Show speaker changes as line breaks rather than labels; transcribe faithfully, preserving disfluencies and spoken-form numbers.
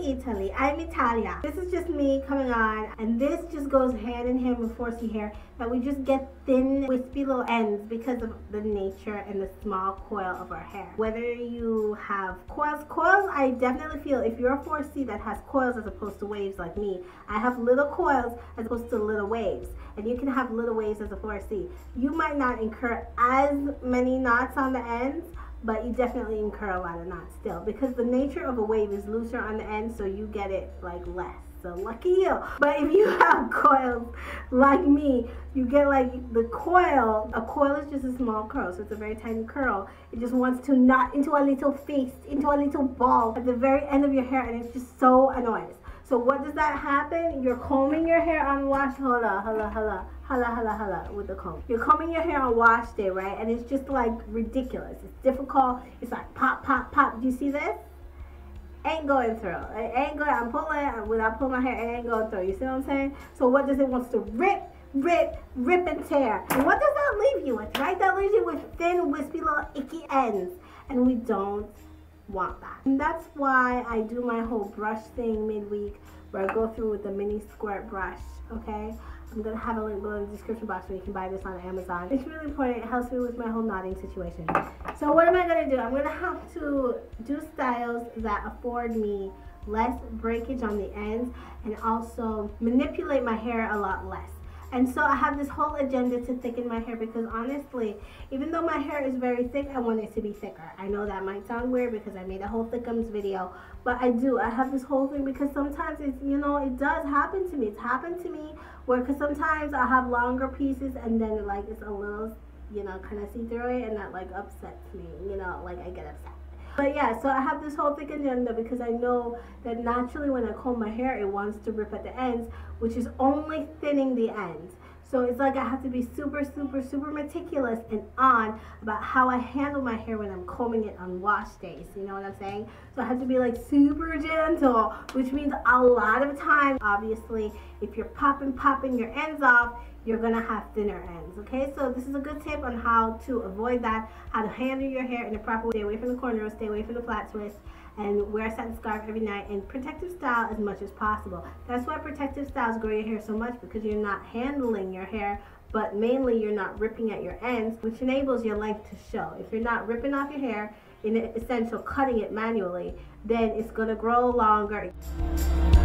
Italy. I'm Italia. This is just me coming on, and this just goes hand in hand with four C hair, that we just get thin, wispy little ends because of the nature and the small coil of our hair. Whether you have coils, coils I definitely feel if you're a four C that has coils as opposed to waves like me, I have little coils as opposed to little waves, and you can have little waves as a four C. You might not incur as many knots on the ends, but you definitely incur a lot of knots still, because the nature of a wave is looser on the end, so you get it like less. So lucky you. But if you have coils like me, you get like the coil. A coil is just a small curl, so it's a very tiny curl. It just wants to knot into a little face, into a little ball at the very end of your hair, and it's just so annoying. So what does that happen? You're combing your hair on wash, holla, holla, holla, holla, holla, holla, with the comb. You're combing your hair on wash day, right? And it's just like ridiculous. It's difficult. It's like pop, pop, pop. Do you see this? Ain't going through. It ain't going. I'm pulling. When I pull my hair, it ain't going through. You see what I'm saying? So what does it want to rip, rip, rip and tear? And what does that leave you with, right? That leaves you with thin, wispy, little icky ends. And we don't want that. And that's why I do my whole brush thing midweek, where I go through with the mini squirt brush, okay? I'm gonna have a link below in the description box where you can buy this on Amazon. It's really important. It helps me with my whole knotting situation. So what am I gonna do? I'm gonna have to do styles that afford me less breakage on the ends and also manipulate my hair a lot less. And so I have this whole agenda to thicken my hair, because honestly, even though my hair is very thick, I want it to be thicker. I know that might sound weird because I made a whole thickums video, but I do. I have this whole thing because sometimes it's, you know, it does happen to me. It's happened to me where, because sometimes I have longer pieces and then like it's a little, you know, kind of see through it, and that like upsets me, you know, like I get upset. But yeah, so I have this whole thick agenda because I know that naturally when I comb my hair, it wants to rip at the ends, which is only thinning the ends. So it's like I have to be super, super, super meticulous and on about how I handle my hair when I'm combing it on wash days. You know what I'm saying? So I have to be like super gentle, which means a lot of time, obviously, if you're popping, popping your ends off, you're gonna have thinner ends, okay? So this is a good tip on how to avoid that, how to handle your hair in a proper way. Stay away from the cornrows, stay away from the flat twists, and wear a satin scarf every night, and protective style as much as possible. That's why protective styles grow your hair so much, because you're not handling your hair, but mainly you're not ripping at your ends, which enables your length to show. If you're not ripping off your hair, in essential cutting it manually, then it's gonna grow longer.